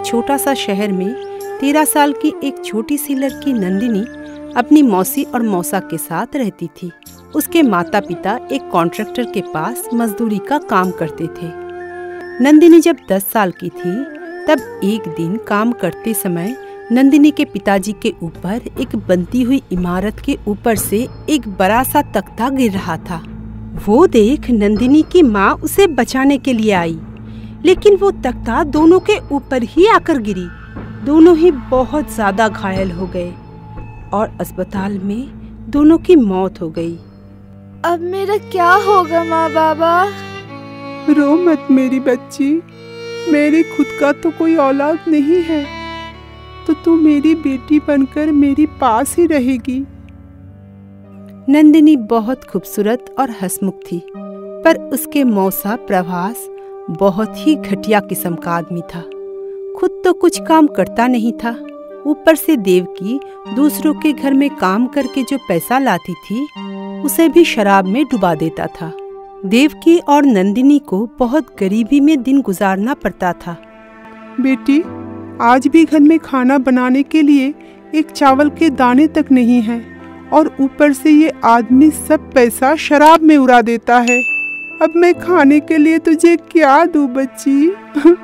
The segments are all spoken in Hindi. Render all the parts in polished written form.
एक छोटा सा शहर में 13 साल की एक छोटी सी लड़की नंदिनी अपनी मौसी और मौसा के साथ रहती थी। उसके माता पिता एक कॉन्ट्रैक्टर के पास मजदूरी का काम करते थे। नंदिनी जब 10 साल की थी तब एक दिन काम करते समय नंदिनी के पिताजी के ऊपर एक बनती हुई इमारत के ऊपर से एक बड़ा सा तख्ता गिर रहा था। वो देख नंदिनी की माँ उसे बचाने के लिए आई, लेकिन वो तख्ता दोनों के ऊपर ही आकर गिरी। दोनों ही बहुत ज्यादा घायल हो गए और अस्पताल में दोनों की मौत हो गई। अब मेरा क्या होगा माँ बाबा? रो मत मेरी बच्ची, मेरी खुद का तो कोई औलाद नहीं है, तो तू मेरी बेटी बनकर मेरी पास ही रहेगी। नंदिनी बहुत खूबसूरत और हंसमुख थी, पर उसके मौसा प्रभास बहुत ही घटिया किस्म का आदमी था। खुद तो कुछ काम करता नहीं था, ऊपर से देवकी दूसरों के घर में काम करके जो पैसा लाती थी उसे भी शराब में डुबा देता था। देवकी और नंदिनी को बहुत गरीबी में दिन गुजारना पड़ता था। बेटी, आज भी घर में खाना बनाने के लिए एक चावल के दाने तक नहीं है और ऊपर से ये आदमी सब पैसा शराब में उड़ा देता है। अब मैं खाने के लिए तुझे क्या दूं बच्ची?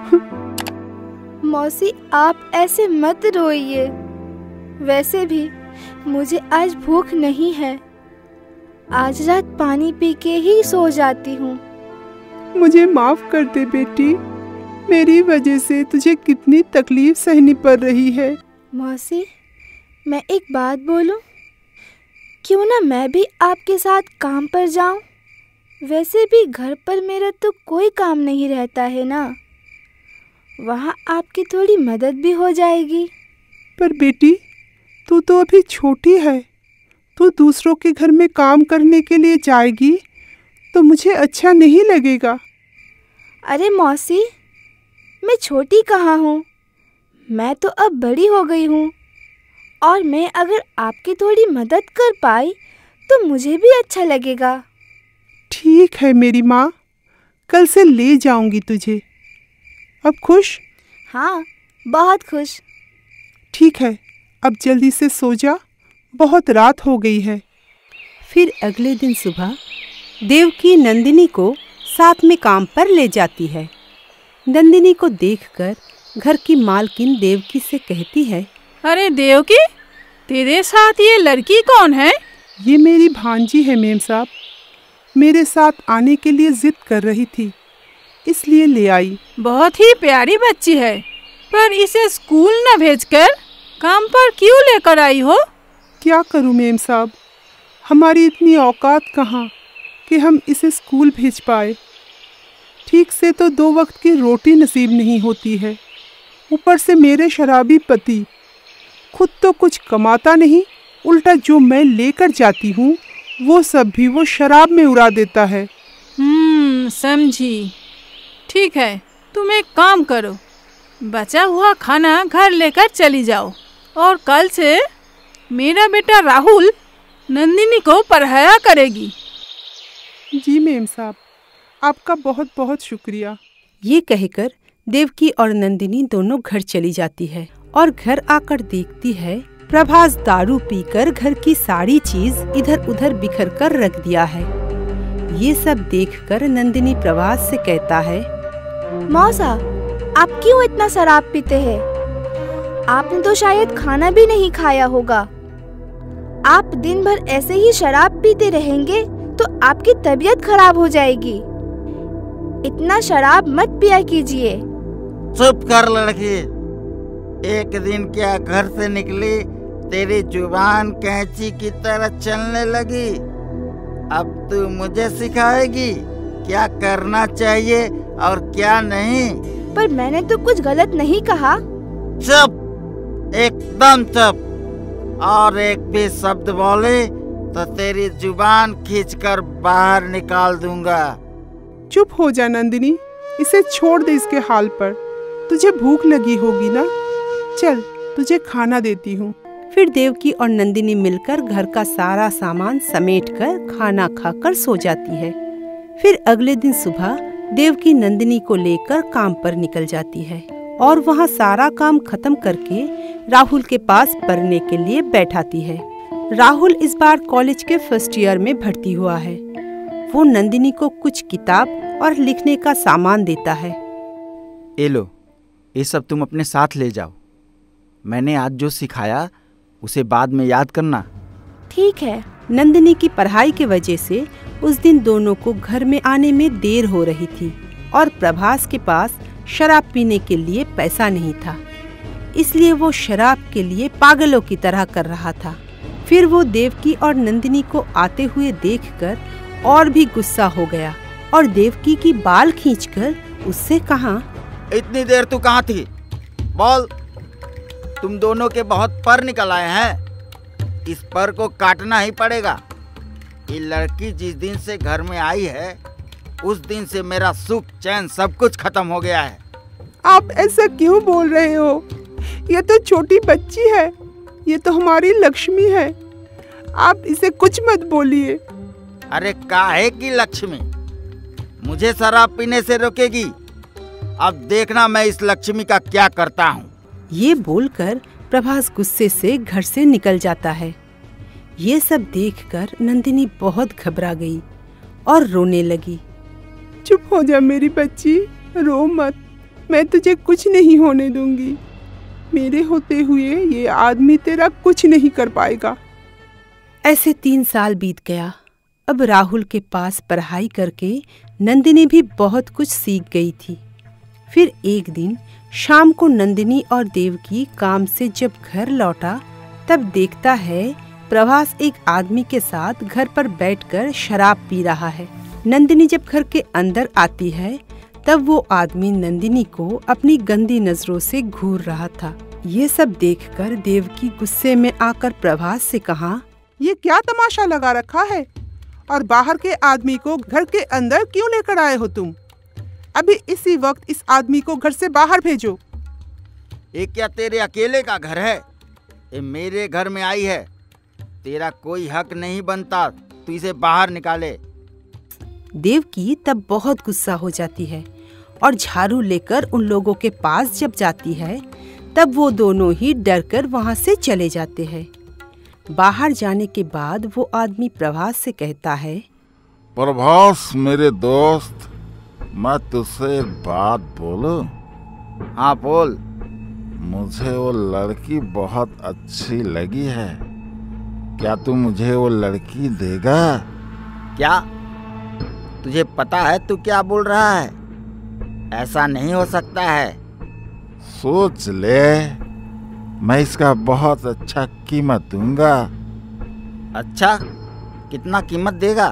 मौसी, आप ऐसे मत रोइए। वैसे भी मुझे आज भूख नहीं है। आज रात पानी पी के ही सो जाती हूँ। मुझे माफ कर दे बेटी, मेरी वजह से तुझे कितनी तकलीफ सहनी पड़ रही है। मौसी, मैं एक बात बोलूं? क्यों ना मैं भी आपके साथ काम पर जाऊं? वैसे भी घर पर मेरा तो कोई काम नहीं रहता है ना। वहाँ आपकी थोड़ी मदद भी हो जाएगी। पर बेटी, तू तो अभी छोटी है, तू दूसरों के घर में काम करने के लिए जाएगी तो मुझे अच्छा नहीं लगेगा। अरे मौसी, मैं छोटी कहाँ हूँ, मैं तो अब बड़ी हो गई हूँ और मैं अगर आपकी थोड़ी मदद कर पाई तो मुझे भी अच्छा लगेगा। ठीक है मेरी माँ, कल से ले जाऊंगी तुझे। अब खुश? हाँ, बहुत खुश। ठीक है, अब जल्दी से सो जा, बहुत रात हो गई है। फिर अगले दिन सुबह देवकी नंदिनी को साथ में काम पर ले जाती है। नंदिनी को देखकर घर की मालकिन देवकी से कहती है, अरे देवकी, तेरे साथ ये लड़की कौन है? ये मेरी भांजी है मेम साहब, मेरे साथ आने के लिए जिद कर रही थी, इसलिए ले आई। बहुत ही प्यारी बच्ची है, पर इसे स्कूल न भेजकर काम पर क्यों लेकर आई हो? क्या करूं मेम साहब, हमारी इतनी औकात कहाँ कि हम इसे स्कूल भेज पाए। ठीक से तो 2 वक्त की रोटी नसीब नहीं होती है, ऊपर से मेरे शराबी पति खुद तो कुछ कमाता नहीं, उल्टा जो मैं लेकर जाती हूँ वो सब भी वो शराब में उड़ा देता है। समझी। ठीक है, तुम एक काम करो, बचा हुआ खाना घर लेकर चली जाओ और कल से मेरा बेटा राहुल नंदिनी को पढ़ाया करेगी। जी मेम साहब, आपका बहुत बहुत शुक्रिया। ये कहकर देवकी और नंदिनी दोनों घर चली जाती है और घर आकर देखती है प्रभास दारू पीकर घर की सारी चीज इधर उधर बिखर कर रख दिया है। ये सब देखकर नंदिनी प्रभास से कहता है, मौसा, आप क्यों इतना शराब पीते हैं? आपने तो शायद खाना भी नहीं खाया होगा। आप दिन भर ऐसे ही शराब पीते रहेंगे तो आपकी तबीयत खराब हो जाएगी। इतना शराब मत पिया कीजिए। चुप कर लड़की, एक दिन क्या घर से निकली तेरी जुबान कैंची की तरह चलने लगी। अब तू मुझे सिखाएगी क्या करना चाहिए और क्या नहीं। पर मैंने तो कुछ गलत नहीं कहा। चुप, एकदम चुप। और एक भी शब्द बोले तो तेरी जुबान खींचकर बाहर निकाल दूंगा। चुप हो जा नंदिनी, इसे छोड़ दे इसके हाल पर। तुझे भूख लगी होगी ना, चल तुझे खाना देती हूँ। फिर देवकी और नंदिनी मिलकर घर का सारा सामान समेटकर खाना खाकर सो जाती है। फिर अगले दिन सुबह देवकी नंदिनी को लेकर काम पर निकल जाती है और वहाँ सारा काम खत्म करके राहुल के पास पढ़ने के लिए बैठाती है। राहुल इस बार कॉलेज के फर्स्ट ईयर में भर्ती हुआ है। वो नंदिनी को कुछ किताब और लिखने का सामान देता है। ये लो, ये सब तुम अपने साथ ले जाओ। मैंने आज जो सिखाया उसे बाद में याद करना। ठीक है। नंदिनी की पढ़ाई के वजह से उस दिन दोनों को घर में आने में देर हो रही थी और प्रभास के पास शराब पीने के लिए पैसा नहीं था, इसलिए वो शराब के लिए पागलों की तरह कर रहा था। फिर वो देवकी और नंदिनी को आते हुए देखकर और भी गुस्सा हो गया और देवकी की बाल खींचकर उससे कहा, इतनी देर तू कहाँ थी? बोल, तुम दोनों के बहुत पर निकल आए हैं। इस पर को काटना ही पड़ेगा। ये लड़की जिस दिन से घर में आई है उस दिन से मेरा सुख चैन सब कुछ खत्म हो गया है। आप ऐसा क्यों बोल रहे हो? ये तो छोटी बच्ची है, ये तो हमारी लक्ष्मी है। आप इसे कुछ मत बोलिए। अरे काहे की लक्ष्मी? मुझे शराब पीने से रोकेगी? अब देखना मैं इस लक्ष्मी का क्या करता हूँ। ये बोलकर प्रभास गुस्से से घर से निकल जाता है। ये सब देखकर नंदिनी बहुत घबरा गई और रोने लगी। चुप हो जा मेरी बच्ची, रो मत। मैं तुझे कुछ नहीं होने दूंगी। मेरे होते हुए ये आदमी तेरा कुछ नहीं कर पाएगा। ऐसे 3 साल बीत गया। अब राहुल के पास पढ़ाई करके नंदिनी भी बहुत कुछ सीख गई थी। फिर एक दिन शाम को नंदिनी और देवकी काम से जब घर लौटा तब देखता है प्रभास एक आदमी के साथ घर पर बैठकर शराब पी रहा है। नंदिनी जब घर के अंदर आती है तब वो आदमी नंदिनी को अपनी गंदी नजरों से घूर रहा था। ये सब देखकर देवकी गुस्से में आकर प्रभास से कहा, ये क्या तमाशा लगा रखा है और बाहर के आदमी को घर के अंदर क्यों लेकर आए हो तुम? अभी इसी वक्त इस आदमी को घर से बाहर भेजो। ये क्या तेरे अकेले का घर है? ये मेरे घर में आई है। तेरा कोई हक नहीं बनता तू इसे बाहर निकाले। देवकी तब बहुत गुस्सा हो जाती है और झाड़ू लेकर उन लोगों के पास जब जाती है तब वो दोनों ही डरकर वहाँ से चले जाते हैं। बाहर जाने के बाद वो आदमी प्रभास से कहता है, प्रभास मेरे दोस्त, मैं तुझसे एक बात बोलूं? हाँ बोल। मुझे वो लड़की बहुत अच्छी लगी है। क्या तू मुझे वो लड़की देगा? क्या तुझे पता है तू क्या बोल रहा है? ऐसा नहीं हो सकता है। सोच ले, मैं इसका बहुत अच्छा कीमत दूंगा। अच्छा, कितना कीमत देगा?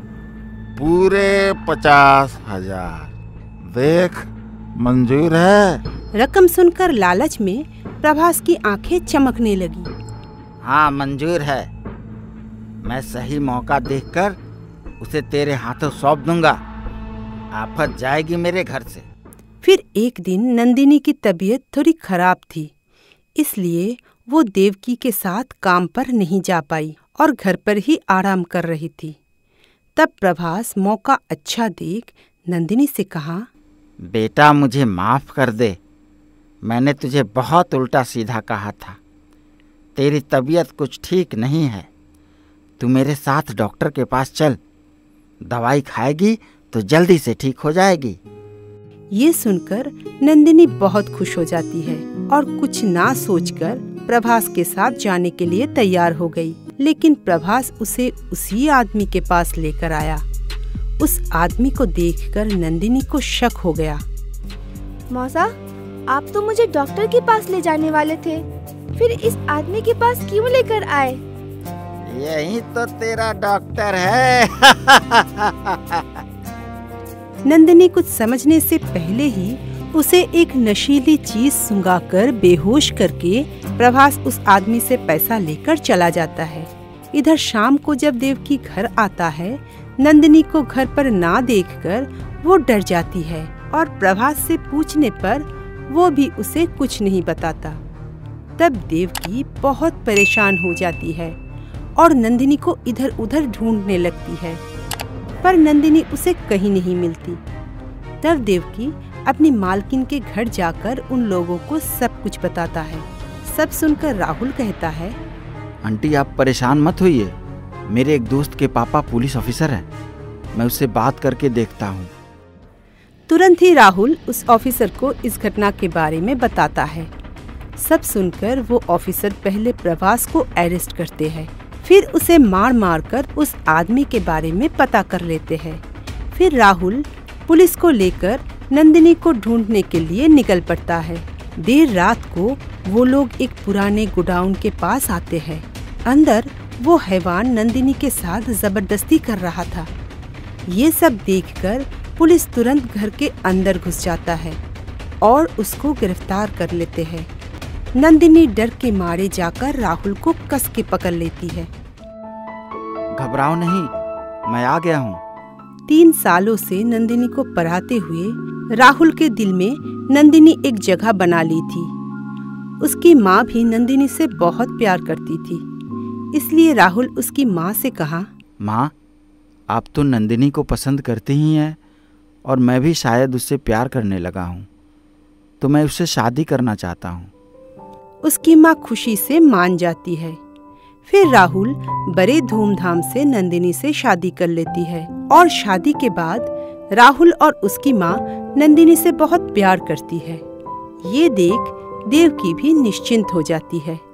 पूरे 50,000। देख, मंजूर है? रकम सुनकर लालच में प्रभास की आंखें चमकने लगी। हाँ मंजूर है। मैं सही मौका देखकर उसे तेरे हाथों सौंप दूंगा। आफत जाएगी मेरे घर से। फिर एक दिन नंदिनी की तबीयत थोड़ी खराब थी, इसलिए वो देवकी के साथ काम पर नहीं जा पाई और घर पर ही आराम कर रही थी। तब प्रभास मौका अच्छा देख नंदिनी से कहा, बेटा मुझे माफ कर दे। मैंने तुझे बहुत उल्टा सीधा कहा था। तेरी तबीयत कुछ ठीक नहीं है। तू मेरे साथ डॉक्टर के पास चल। दवाई खाएगी तो जल्दी से ठीक हो जाएगी। ये सुनकर नंदिनी बहुत खुश हो जाती है और कुछ ना सोचकर प्रभास के साथ जाने के लिए तैयार हो गई। लेकिन प्रभास उसे उसी आदमी के पास लेकर आया। उस आदमी को देखकर नंदिनी को शक हो गया। मौसा, आप तो मुझे डॉक्टर के पास ले जाने वाले थे, फिर इस आदमी के पास क्यों लेकर आए? यही तो तेरा डॉक्टर है। नंदिनी कुछ समझने से पहले ही उसे एक नशीली चीज सुंघाकर बेहोश करके प्रभास उस आदमी से पैसा लेकर चला जाता है। इधर शाम को जब देवकी घर आता है, नंदिनी को घर पर ना देखकर वो डर जाती है और प्रभास से पूछने पर वो भी उसे कुछ नहीं बताता। तब देवकी बहुत परेशान हो जाती है और नंदिनी को इधर उधर ढूंढने लगती है, पर नंदिनी उसे कहीं नहीं मिलती। तब देवकी अपनी मालकिन के घर जाकर उन लोगों को सब कुछ बताता है। सब सुनकर राहुल कहता है, आंटी आप परेशान मत होइए, मेरे एक दोस्त के पापा पुलिस ऑफिसर हैं, मैं उससे बात करके देखता हूँ। तुरंत ही राहुल उस ऑफिसर को इस घटना के बारे में बताता है। सब सुनकर वो ऑफिसर पहले प्रभास को अरेस्ट करते हैं, फिर उसे मार मार कर उस आदमी के बारे में पता कर लेते हैं। फिर राहुल पुलिस को लेकर नंदिनी को ढूंढने के लिए निकल पड़ता है। देर रात को वो लोग एक पुराने गोडाउन के पास आते हैं। अंदर वो हैवान नंदिनी के साथ जबरदस्ती कर रहा था। ये सब देखकर पुलिस तुरंत घर के अंदर घुस जाता है और उसको गिरफ्तार कर लेते हैं। नंदिनी डर के मारे जाकर राहुल को कस के पकड़ लेती है। घबराओ नहीं, मैं आ गया हूँ। 3 सालों से नंदिनी को पढ़ाते हुए राहुल के दिल में नंदिनी एक जगह बना ली थी। उसकी माँ भी नंदिनी से बहुत प्यार करती थी, इसलिए राहुल उसकी माँ से कहा, माँ आप तो नंदिनी को पसंद करती ही हैं और मैं भी शायद उससे प्यार करने लगा हूँ, तो मैं उससे शादी करना चाहता हूँ। उसकी माँ खुशी से मान जाती है। फिर राहुल बड़े धूमधाम से नंदिनी से शादी कर लेती है और शादी के बाद राहुल और उसकी माँ नंदिनी से बहुत प्यार करती है। ये देख देवकी भी निश्चिंत हो जाती है।